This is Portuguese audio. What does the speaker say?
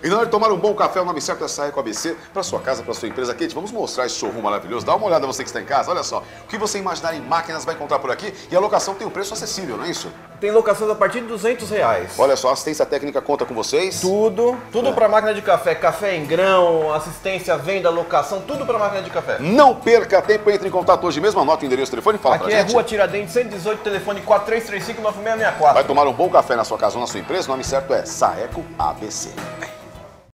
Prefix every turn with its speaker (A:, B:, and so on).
A: E na hora de tomar um bom café, o nome certo é Saeco ABC, para sua casa, para sua empresa. Kate, vamos mostrar esse showroom maravilhoso. Dá uma olhada você que está em casa, olha só. O que você imaginar em máquinas vai encontrar por aqui e a locação tem um preço acessível, não é isso?
B: Tem locações a partir de R$200.
A: Olha só, a assistência técnica conta com vocês.
B: Tudo para máquina de café. Café em grão, assistência, venda, locação, tudo para máquina de café.
A: Não perca tempo, entre em contato hoje mesmo, anote o endereço, telefone e fala
B: Aqui
A: pra
B: é
A: gente.
B: Rua Tiradentes, 118, telefone 4335-9664.
A: Vai tomar um bom café na sua casa ou na sua empresa, o nome certo é Saeco ABC.